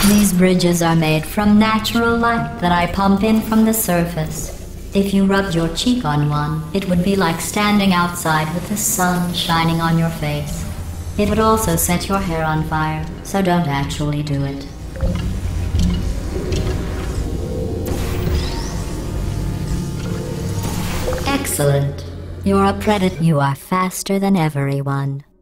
These bridges are made from natural light that I pump in from the surface. If you rubbed your cheek on one, it would be like standing outside with the sun shining on your face. It would also set your hair on fire, so don't actually do it. Excellent. You're a predator. You are faster than everyone.